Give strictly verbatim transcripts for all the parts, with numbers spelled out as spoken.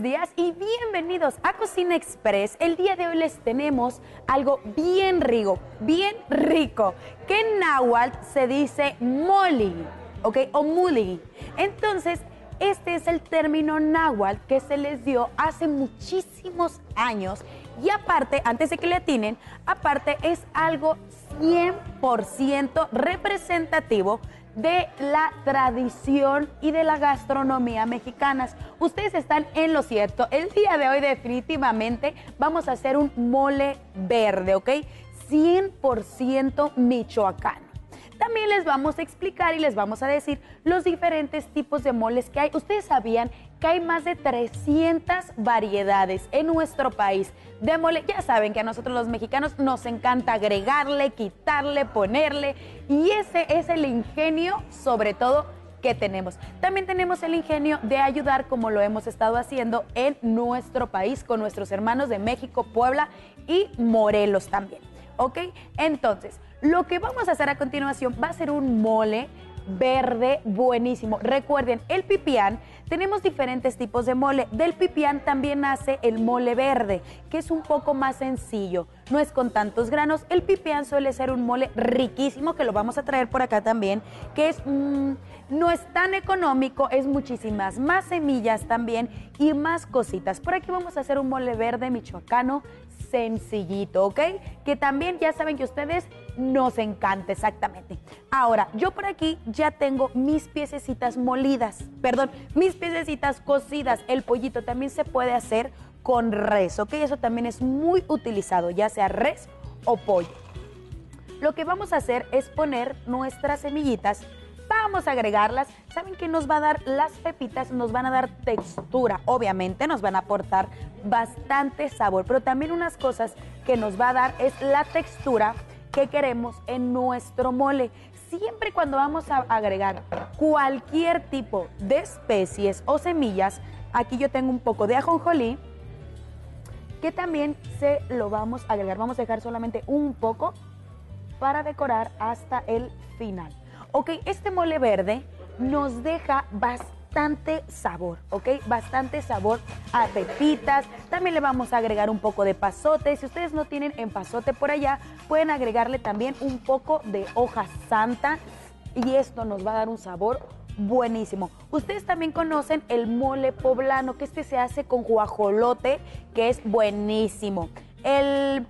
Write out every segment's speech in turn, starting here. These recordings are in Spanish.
buenos días y bienvenidos a Cocina Express. El día de hoy les tenemos algo bien rico, bien rico, que en náhuatl se dice moli, ¿ok? O muli. Entonces, este es el término náhuatl que se les dio hace muchísimos años y aparte, antes de que le atinen, aparte es algo cien por ciento representativo de la tradición y de la gastronomía mexicanas. Ustedes están en lo cierto. El día de hoy definitivamente vamos a hacer un mole verde, ¿ok? cien por ciento michoacano. También les vamos a explicar y les vamos a decir los diferentes tipos de moles que hay. Ustedes sabían que hay más de trescientas variedades en nuestro país de mole. Ya saben que a nosotros los mexicanos nos encanta agregarle, quitarle, ponerle, y ese es el ingenio sobre todo que tenemos. También tenemos el ingenio de ayudar, como lo hemos estado haciendo en nuestro país con nuestros hermanos de México, Puebla y Morelos también, ¿ok? Entonces, lo que vamos a hacer a continuación va a ser un mole verde buenísimo. Recuerden, el pipián, tenemos diferentes tipos de mole. Del pipián también nace el mole verde, que es un poco más sencillo, no es con tantos granos. El pipián suele ser un mole riquísimo, que lo vamos a traer por acá también, que es mmm, no es tan económico, es muchísimas más semillas también y más cositas. Por aquí vamos a hacer un mole verde michoacano sencillito, ¿ok? Que también ya saben que a ustedes nos encanta exactamente. Ahora, yo por aquí ya tengo mis piececitas molidas, perdón, mis piececitas cocidas. El pollito también se puede hacer con res, ¿ok? Eso también es muy utilizado, ya sea res o pollo. Lo que vamos a hacer es poner nuestras semillitas. Vamos a agregarlas. ¿Saben qué nos va a dar? Las pepitas nos van a dar textura. Obviamente nos van a aportar bastante sabor, pero también unas cosas que nos va a dar es la textura que queremos en nuestro mole. Siempre cuando vamos a agregar cualquier tipo de especies o semillas, aquí yo tengo un poco de ajonjolí, que también se lo vamos a agregar. Vamos a dejar solamente un poco para decorar hasta el final. Ok, este mole verde nos deja bastante sabor, ok, bastante sabor a pepitas. También le vamos a agregar un poco de pasote. Si ustedes no tienen epazote por allá, pueden agregarle también un poco de hoja santa y esto nos va a dar un sabor buenísimo. Ustedes también conocen el mole poblano, que este se hace con guajolote, que es buenísimo. El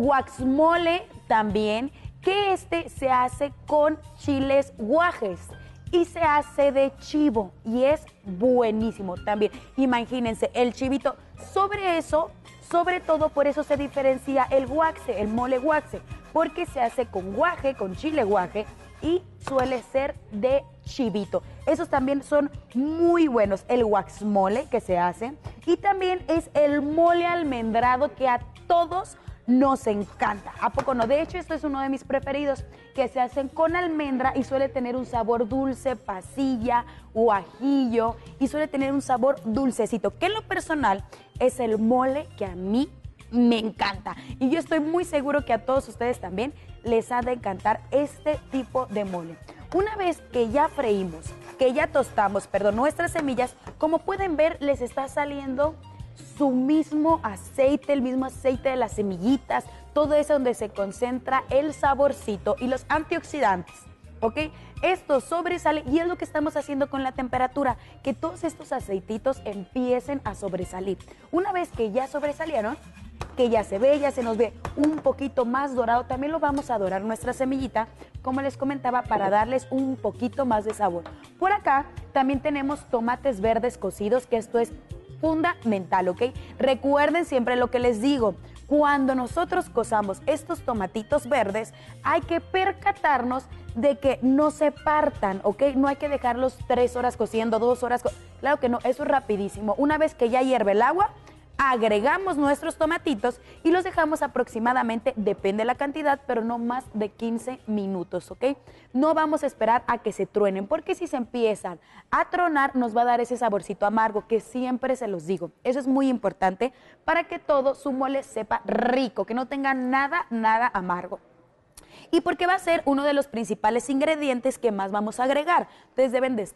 guaxmole también, que este se hace con chiles guajes y se hace de chivo y es buenísimo también. Imagínense, el chivito, sobre eso, sobre todo por eso se diferencia el guaxe, el mole guaxe, porque se hace con guaje, con chile guaje y suele ser de chivito. Esos también son muy buenos, el guaxmole que se hace, y también es el mole almendrado que a todos nos encanta. ¿A poco no? De hecho, esto es uno de mis preferidos, que se hacen con almendra y suele tener un sabor dulce, pasilla o ajillo, y suele tener un sabor dulcecito, que en lo personal es el mole que a mí me encanta. Y yo estoy muy seguro que a todos ustedes también les ha de encantar este tipo de mole. Una vez que ya freímos, que ya tostamos, perdón, nuestras semillas, como pueden ver, les está saliendo su mismo aceite, el mismo aceite de las semillitas, todo eso donde se concentra el saborcito y los antioxidantes, ¿ok? Esto sobresale y es lo que estamos haciendo con la temperatura, que todos estos aceititos empiecen a sobresalir. Una vez que ya sobresalieron, que ya se ve, ya se nos ve un poquito más dorado, también lo vamos a dorar nuestra semillita, como les comentaba, para darles un poquito más de sabor. Por acá también tenemos tomates verdes cocidos, que esto es fundamental, ¿ok? Recuerden siempre lo que les digo, cuando nosotros cozamos estos tomatitos verdes, hay que percatarnos de que no se partan, ¿ok? No hay que dejarlos tres horas cociendo, dos horas, co claro que no, eso es rapidísimo. Una vez que ya hierve el agua, agregamos nuestros tomatitos y los dejamos aproximadamente, depende de la cantidad, pero no más de quince minutos, ¿ok? No vamos a esperar a que se truenen, porque si se empiezan a tronar nos va a dar ese saborcito amargo que siempre se los digo. Eso es muy importante para que todo su mole sepa rico, que no tenga nada, nada amargo. Y porque va a ser uno de los principales ingredientes que más vamos a agregar. Entonces deben de estar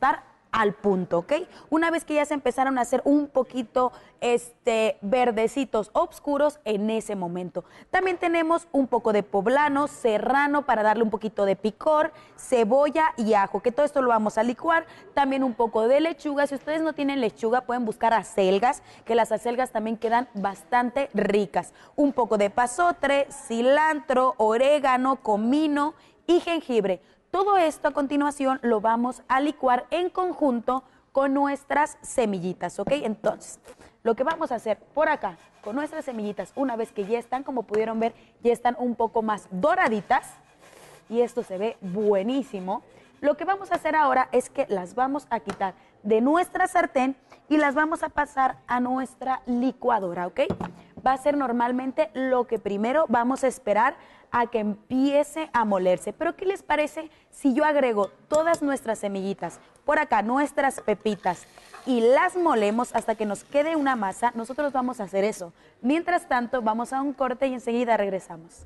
al punto, ¿ok? Una vez que ya se empezaron a hacer un poquito este, verdecitos oscuros, en ese momento. También tenemos un poco de poblano, serrano para darle un poquito de picor, cebolla y ajo, que todo esto lo vamos a licuar. También un poco de lechuga. Si ustedes no tienen lechuga, pueden buscar acelgas, que las acelgas también quedan bastante ricas. Un poco de pasotre, cilantro, orégano, comino y jengibre. Todo esto a continuación lo vamos a licuar en conjunto con nuestras semillitas, ¿ok? Entonces, lo que vamos a hacer por acá con nuestras semillitas, una vez que ya están, como pudieron ver, ya están un poco más doraditas y esto se ve buenísimo. Lo que vamos a hacer ahora es que las vamos a quitar de nuestra sartén y las vamos a pasar a nuestra licuadora, ¿ok? Va a ser normalmente lo que primero vamos a esperar a que empiece a molerse. Pero ¿qué les parece si yo agrego todas nuestras semillitas, por acá nuestras pepitas, y las molemos hasta que nos quede una masa? Nosotros vamos a hacer eso. Mientras tanto, vamos a un corte y enseguida regresamos.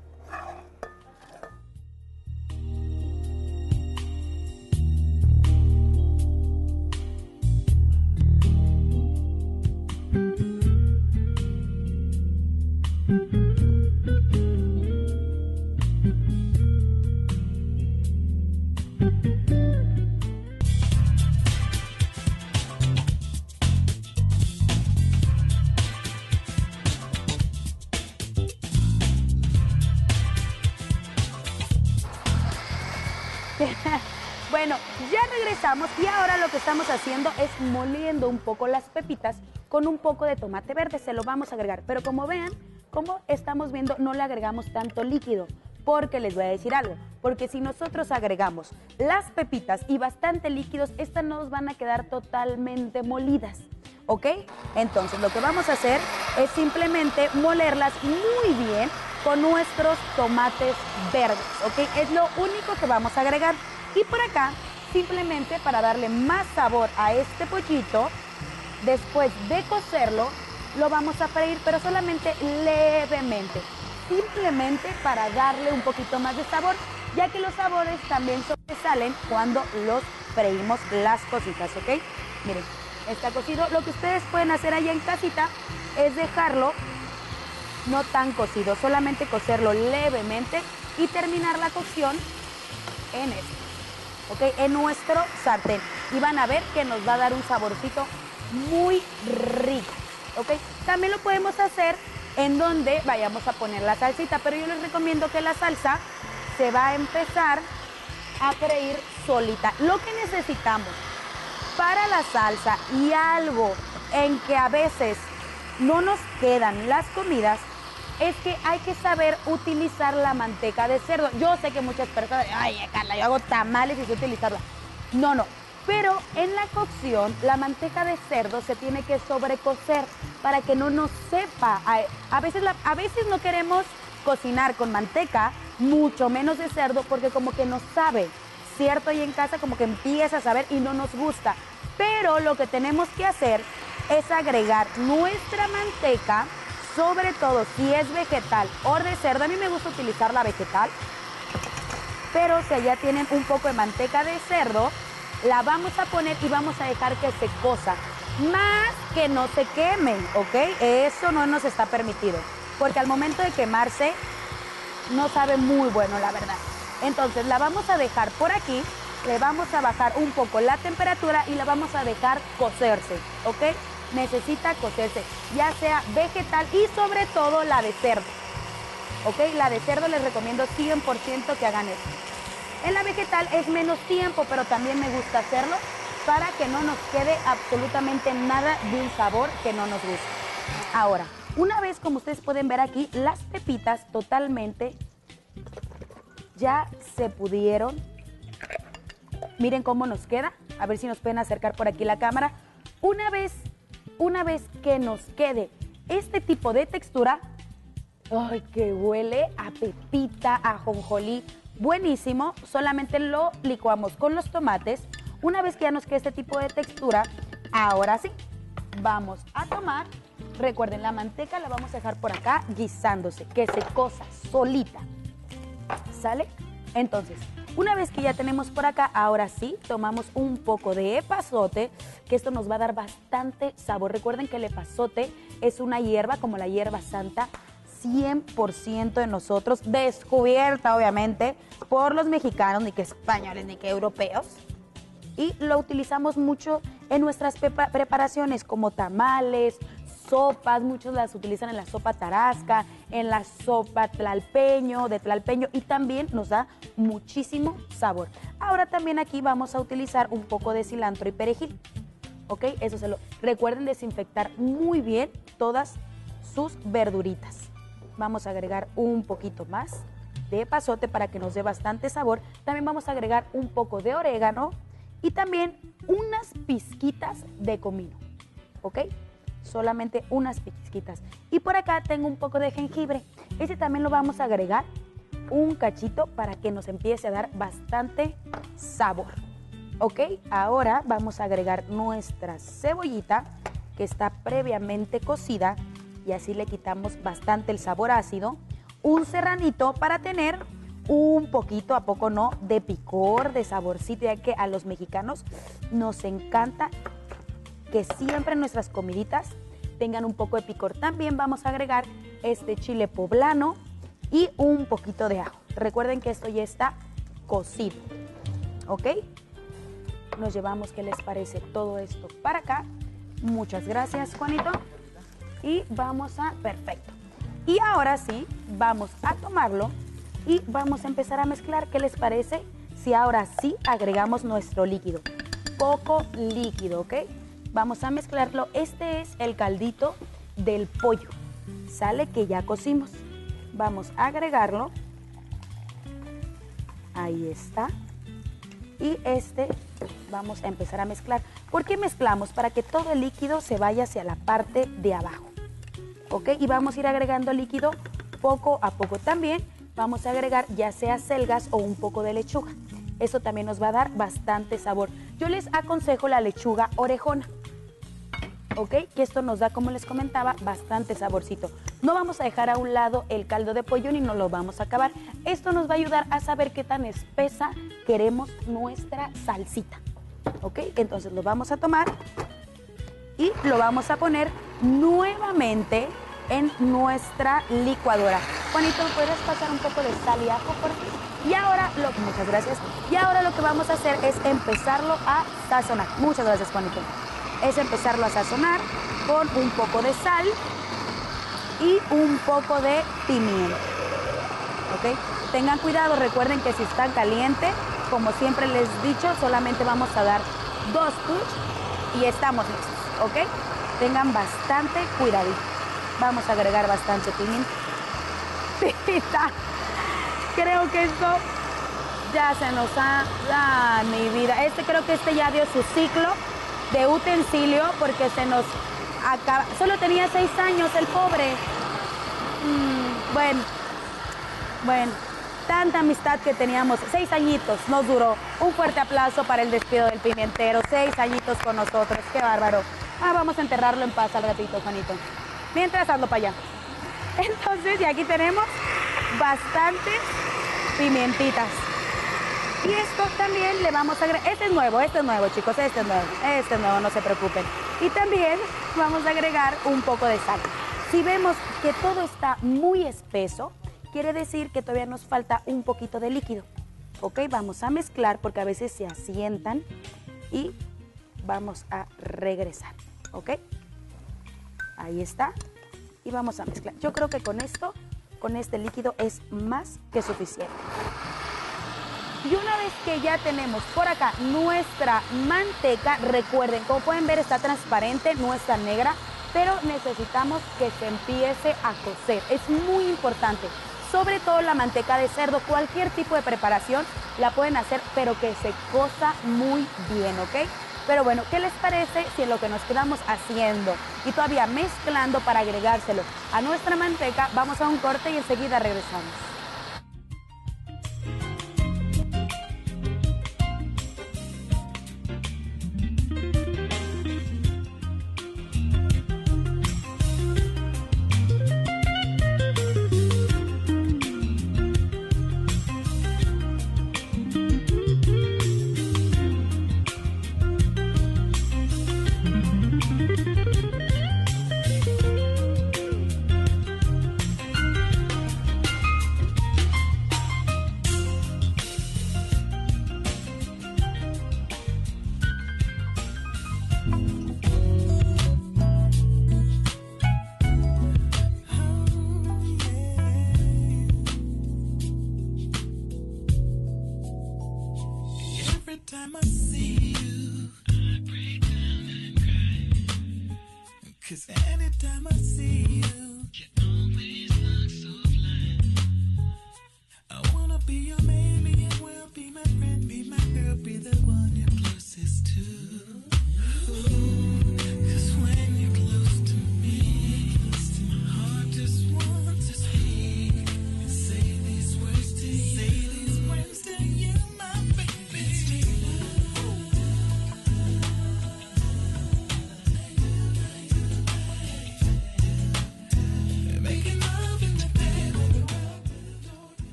Bueno, ya regresamos y ahora lo que estamos haciendo es moliendo un poco las pepitas con un poco de tomate verde, se lo vamos a agregar. Pero como vean, como estamos viendo, no le agregamos tanto líquido, porque les voy a decir algo, porque si nosotros agregamos las pepitas y bastante líquidos, estas nos van a quedar totalmente molidas, ¿ok? Entonces lo que vamos a hacer es simplemente molerlas muy bien con nuestros tomates verdes, ¿ok? Es lo único que vamos a agregar. Y por acá, simplemente para darle más sabor a este pollito, después de cocerlo, lo vamos a freír, pero solamente levemente. Simplemente para darle un poquito más de sabor, ya que los sabores también sobresalen cuando los freímos las cositas, ¿ok? Miren, está cocido. Lo que ustedes pueden hacer allá en casita es dejarlo no tan cocido, solamente cocerlo levemente y terminar la cocción en esto, ¿ok? En nuestro sartén. Y van a ver que nos va a dar un saborcito muy rico, ¿ok? También lo podemos hacer en donde vayamos a poner la salsita, pero yo les recomiendo que la salsa se va a empezar a freír solita. Lo que necesitamos para la salsa y algo en que a veces no nos quedan las comidas es que hay que saber utilizar la manteca de cerdo. Yo sé que muchas personas, ay, Carla, yo hago tamales y sé utilizarla. No, no. Pero en la cocción, la manteca de cerdo se tiene que sobrecocer para que no nos sepa. A, a, veces la, a veces no queremos cocinar con manteca, mucho menos de cerdo, porque como que nos sabe, ¿cierto? Y en casa como que empieza a saber y no nos gusta. Pero lo que tenemos que hacer es agregar nuestra manteca, sobre todo si es vegetal o de cerdo. A mí me gusta utilizar la vegetal, pero si allá tienen un poco de manteca de cerdo, la vamos a poner y vamos a dejar que se cosa, más que no se queme, ¿ok? Eso no nos está permitido, porque al momento de quemarse no sabe muy bueno, la verdad. Entonces la vamos a dejar por aquí, le vamos a bajar un poco la temperatura y la vamos a dejar cocerse, ¿ok? Necesita cocerse, ya sea vegetal y sobre todo la de cerdo, ¿ok? La de cerdo les recomiendo cien por ciento que hagan esto. En la vegetal es menos tiempo, pero también me gusta hacerlo para que no nos quede absolutamente nada de un sabor que no nos guste. Ahora, una vez, como ustedes pueden ver aquí, las pepitas totalmente ya se pudieron. Miren cómo nos queda. A ver si nos pueden acercar por aquí la cámara. Una vez, una vez que nos quede este tipo de textura, ¡ay, que huele a pepita, a ajonjolí! Buenísimo, solamente lo licuamos con los tomates. Una vez que ya nos quede este tipo de textura, ahora sí, vamos a tomar, recuerden, la manteca la vamos a dejar por acá guisándose, que se cosa solita, ¿sale? Entonces, Una vez que ya tenemos por acá, ahora sí, tomamos un poco de epazote, que esto nos va a dar bastante sabor. Recuerden que el epazote es una hierba como la hierba santa, cien por ciento de nosotros, descubierta obviamente por los mexicanos, ni que españoles, ni que europeos. Y lo utilizamos mucho en nuestras preparaciones como tamales, sopas, muchos las utilizan en la sopa tarasca, en la sopa tlalpeño, de tlalpeño, y también nos da muchísimo sabor. Ahora también aquí vamos a utilizar un poco de cilantro y perejil, ¿ok? Eso se lo... Recuerden desinfectar muy bien todas sus verduritas. Vamos a agregar un poquito más de epazote para que nos dé bastante sabor. También vamos a agregar un poco de orégano y también unas pizquitas de comino, ¿ok? Solamente unas pizquitas. Y por acá tengo un poco de jengibre. Ese también lo vamos a agregar un cachito para que nos empiece a dar bastante sabor, ¿ok? Ahora vamos a agregar nuestra cebollita que está previamente cocida y así le quitamos bastante el sabor ácido. Un serranito para tener un poquito, a poco no, de picor, de saborcito, ya que a los mexicanos nos encanta que siempre nuestras comiditas tengan un poco de picor. También vamos a agregar este chile poblano y un poquito de ajo. Recuerden que esto ya está cocido, ¿ok? Nos llevamos, ¿qué les parece todo esto para acá? Muchas gracias, Juanito. Y vamos a, perfecto. Y ahora sí, vamos a tomarlo y vamos a empezar a mezclar. ¿Qué les parece si ahora sí agregamos nuestro líquido? Poco líquido, ¿ok? Vamos a mezclarlo. Este es el caldito del pollo, ¿sale? Que ya cocimos. Vamos a agregarlo. Ahí está. Y este vamos a empezar a mezclar. ¿Por qué mezclamos? Para que todo el líquido se vaya hacia la parte de abajo, ¿ok? Y vamos a ir agregando líquido poco a poco. También vamos a agregar ya sea selgas o un poco de lechuga. Eso también nos va a dar bastante sabor. Yo les aconsejo la lechuga orejona, ¿ok? Que esto nos da, como les comentaba, bastante saborcito. No vamos a dejar a un lado el caldo de pollo ni nos lo vamos a acabar. Esto nos va a ayudar a saber qué tan espesa queremos nuestra salsita, ¿ok? Entonces lo vamos a tomar y lo vamos a poner nuevamente en nuestra licuadora. Juanito, ¿me puedes pasar un poco de sal y ajo, por favor? Y ahora, lo, muchas gracias. Y ahora lo que vamos a hacer es empezarlo a sazonar. Muchas gracias, Juanito. Es empezarlo a sazonar con un poco de sal y un poco de pimienta, ¿ok? Tengan cuidado, recuerden que si está caliente, como siempre les he dicho, solamente vamos a dar dos push y estamos listos, ¿ok? Tengan bastante cuidadito. Vamos a agregar bastante pimienta. Pimienta. Creo que esto ya se nos ha... ¡Ah, mi vida! Este creo que este ya dio su ciclo de utensilio porque se nos acaba... Solo tenía seis años el pobre. Mm, bueno, bueno, tanta amistad que teníamos. Seis añitos nos duró. Un fuerte aplauso para el despido del pimentero. Seis añitos con nosotros. ¡Qué bárbaro! Ah, vamos a enterrarlo en paz al ratito, Juanito. Mientras, hazlo para allá. Entonces, y aquí tenemos bastantes pimentitas. Y esto también le vamos a agregar. Este es nuevo, este es nuevo, chicos, este es nuevo. Este es nuevo, no se preocupen. Y también vamos a agregar un poco de sal. Si vemos que todo está muy espeso, quiere decir que todavía nos falta un poquito de líquido. Ok, vamos a mezclar porque a veces se asientan y vamos a regresar. Ok, ahí está. Y vamos a mezclar. Yo creo que con esto, con este líquido es más que suficiente. Y una vez que ya tenemos por acá nuestra manteca, recuerden, como pueden ver está transparente, no está negra, pero necesitamos que se empiece a cocer. Es muy importante, sobre todo la manteca de cerdo, cualquier tipo de preparación la pueden hacer, pero que se cosa muy bien, ¿ok? Pero bueno, ¿qué les parece si en lo que nos quedamos haciendo y todavía mezclando para agregárselo a nuestra manteca, vamos a un corte y enseguida regresamos?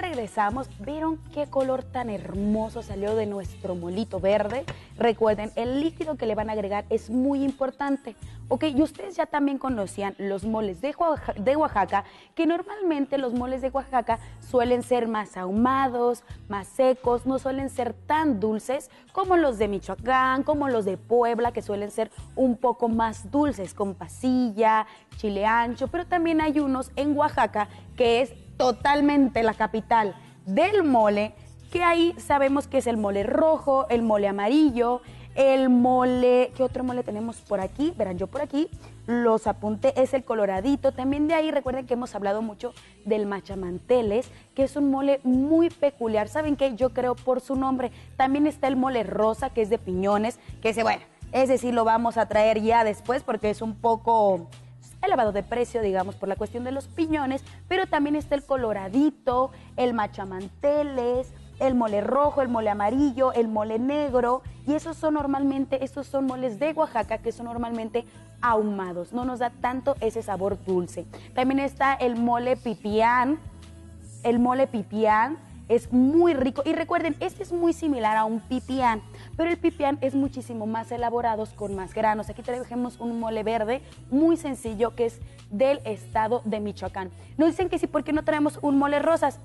regresamos. ¿Vieron qué color tan hermoso salió de nuestro molito verde? Recuerden, el líquido que le van a agregar es muy importante. Ok, y ustedes ya también conocían los moles de Oaxaca, de Oaxaca, que normalmente los moles de Oaxaca suelen ser más ahumados, más secos, no suelen ser tan dulces como los de Michoacán, como los de Puebla, que suelen ser un poco más dulces, con pasilla, chile ancho, pero también hay unos en Oaxaca que es totalmente la capital del mole, que ahí sabemos que es el mole rojo, el mole amarillo, el mole, ¿qué otro mole tenemos por aquí? Verán, yo por aquí los apunté, es el coloradito. También de ahí recuerden que hemos hablado mucho del machamanteles, que es un mole muy peculiar. ¿Saben qué? Yo creo por su nombre. También está el mole rosa, que es de piñones, que ese, bueno, ese sí lo vamos a traer ya después porque es un poco elevado de precio, digamos, por la cuestión de los piñones, pero también está el coloradito, el machamanteles, el mole rojo, el mole amarillo, el mole negro, y esos son normalmente, estos son moles de Oaxaca que son normalmente ahumados, no nos da tanto ese sabor dulce. También está el mole pipián, el mole pipián es muy rico, y recuerden, este es muy similar a un pipián, pero el pipián es muchísimo más elaborado, con más granos. Aquí traemos un mole verde muy sencillo que es del estado de Michoacán. Nos dicen que sí, ¿por qué no traemos un mole rosas?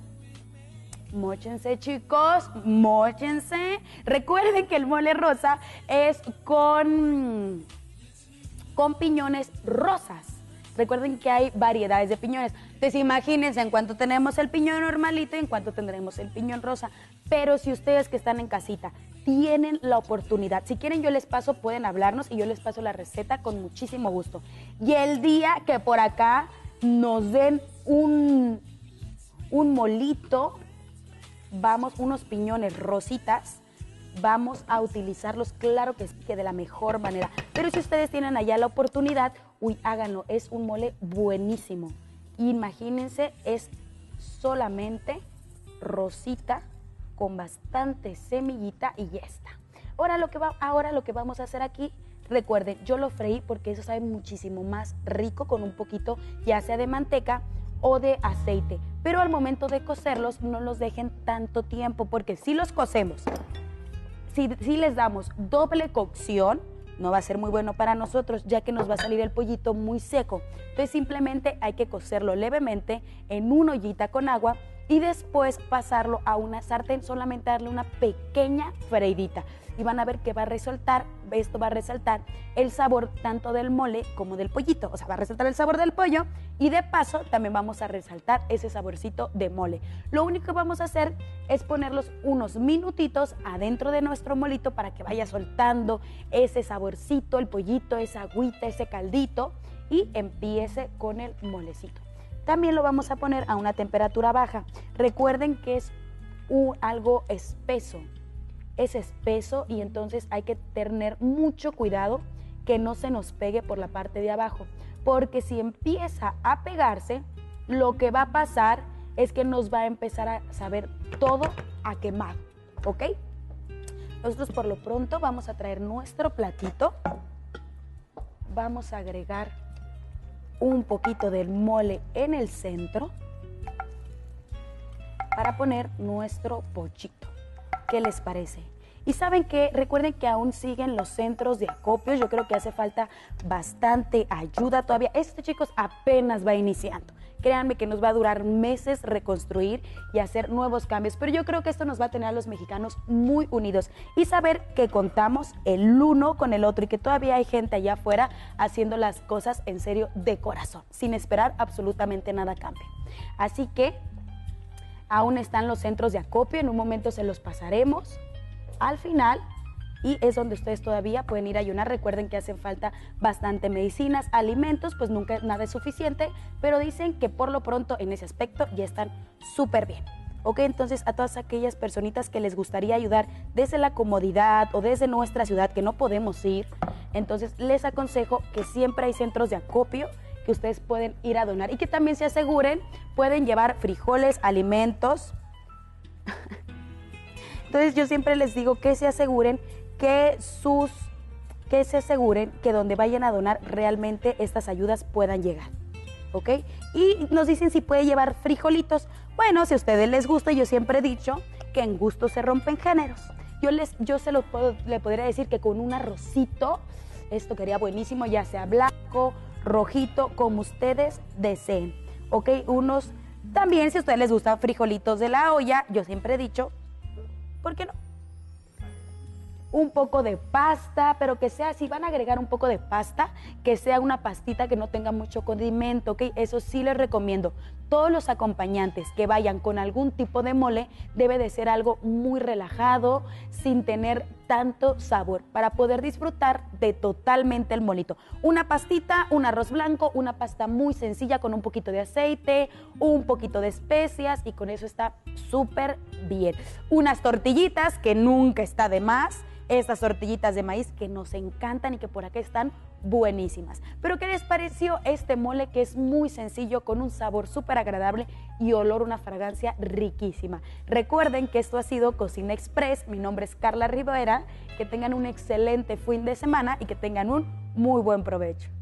Móchense, chicos, móchense. Recuerden que el mole rosa es con, con piñones rosas. Recuerden que hay variedades de piñones. Entonces imagínense en cuánto tenemos el piñón normalito y en cuánto tendremos el piñón rosa. Pero si ustedes que están en casita tienen la oportunidad, si quieren yo les paso, pueden hablarnos y yo les paso la receta con muchísimo gusto. Y el día que por acá nos den un, un molito, vamos, unos piñones rositas, vamos a utilizarlos, claro que sí, que de la mejor manera. Pero si ustedes tienen allá la oportunidad, uy, háganlo, es un mole buenísimo. Imagínense, es solamente rosita con bastante semillita y ya está. Ahora lo que va, ahora lo que vamos a hacer aquí, recuerden, yo lo freí porque eso sabe muchísimo más rico con un poquito, ya sea de manteca o de aceite. Pero al momento de cocerlos, no los dejen tanto tiempo, porque si los cocemos, si, si les damos doble cocción, no va a ser muy bueno para nosotros, ya que nos va a salir el pollito muy seco. Entonces simplemente hay que cocerlo levemente en una ollita con agua y después pasarlo a una sartén, solamente darle una pequeña freidita. Y van a ver que va a resaltar, esto va a resaltar el sabor tanto del mole como del pollito. O sea, va a resaltar el sabor del pollo y de paso también vamos a resaltar ese saborcito de mole. Lo único que vamos a hacer es ponerlos unos minutitos adentro de nuestro molito para que vaya soltando ese saborcito, el pollito, esa agüita, ese caldito, y empiece con el molecito. También lo vamos a poner a una temperatura baja. Recuerden que es un, algo espeso. Es espeso y entonces hay que tener mucho cuidado que no se nos pegue por la parte de abajo, porque si empieza a pegarse, lo que va a pasar es que nos va a empezar a saber todo a quemado, ¿ok? Nosotros por lo pronto vamos a traer nuestro platito, vamos a agregar un poquito del mole en el centro para poner nuestro pollito. ¿Qué les parece? Y saben que recuerden que aún siguen los centros de acopio. Yo creo que hace falta bastante ayuda todavía. Esto, chicos, apenas va iniciando. Créanme que nos va a durar meses reconstruir y hacer nuevos cambios. Pero yo creo que esto nos va a tener a los mexicanos muy unidos y saber que contamos el uno con el otro y que todavía hay gente allá afuera haciendo las cosas en serio de corazón, sin esperar absolutamente nada a cambio. Así que aún están los centros de acopio, en un momento se los pasaremos al final y es donde ustedes todavía pueden ir a ayunar. Recuerden que hacen falta bastante medicinas, alimentos, pues nunca nada es suficiente, pero dicen que por lo pronto en ese aspecto ya están súper bien. Ok, entonces a todas aquellas personitas que les gustaría ayudar desde la comodidad o desde nuestra ciudad que no podemos ir, entonces les aconsejo que siempre hay centros de acopio que ustedes pueden ir a donar y que también se aseguren, pueden llevar frijoles, alimentos. Entonces yo siempre les digo que se aseguren que sus, que se aseguren que donde vayan a donar realmente estas ayudas puedan llegar. ¿ok? Y nos dicen si puede llevar frijolitos. Bueno, si a ustedes les gusta, yo siempre he dicho que en gusto se rompen géneros. Yo, les, yo se lo puedo, le podría decir que con un arrocito, esto quedaría buenísimo, ya sea blanco, rojito, como ustedes deseen, ¿ok? Unos, también si a ustedes les gustan frijolitos de la olla, yo siempre he dicho, ¿por qué no? Un poco de pasta, pero que sea, si van a agregar un poco de pasta, que sea una pastita que no tenga mucho condimento, ¿ok? Eso sí les recomiendo. Todos los acompañantes que vayan con algún tipo de mole debe de ser algo muy relajado, sin tener tanto sabor, para poder disfrutar de totalmente el molito. Una pastita, un arroz blanco, una pasta muy sencilla con un poquito de aceite, un poquito de especias y con eso está súper bien. Unas tortillitas que nunca está de más. Estas tortillitas de maíz que nos encantan y que por acá están buenísimas. Pero ¿qué les pareció este mole que es muy sencillo, con un sabor súper agradable y olor, una fragancia riquísima? Recuerden que esto ha sido Cocina Express. Mi nombre es Carla Rivera. Que tengan un excelente fin de semana y que tengan un muy buen provecho.